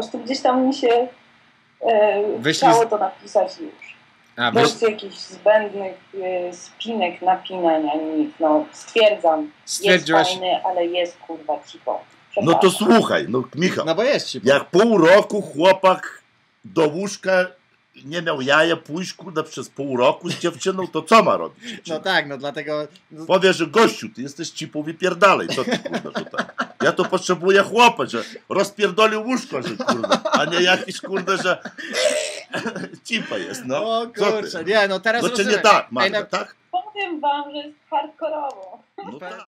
prostu gdzieś tam mi się chciało to napisać już. Bez jakichś zbędnych spinek, napinań, ani nic. No, stwierdzam, jest fajny, ale jest kurwa cipą. No to słuchaj, no Michał, no bo jest cipą. Jak pół roku chłopak do łóżka nie miał jaja pójść, kurde, przez pół roku z dziewczyną, to co ma robić? No tak, no dlatego... Powie, że gościu, ty jesteś cipą, wypierdalej, co ty, kurde, tutaj? Ja to potrzebuję chłopa, że rozpierdolił łóżko, że kurde, a nie jakiś, kurde, że cipa jest, no. O kurczę, nie, no teraz no czy nie tak, Magda, tak? Powiem wam, że jest hardkorowo. No tak.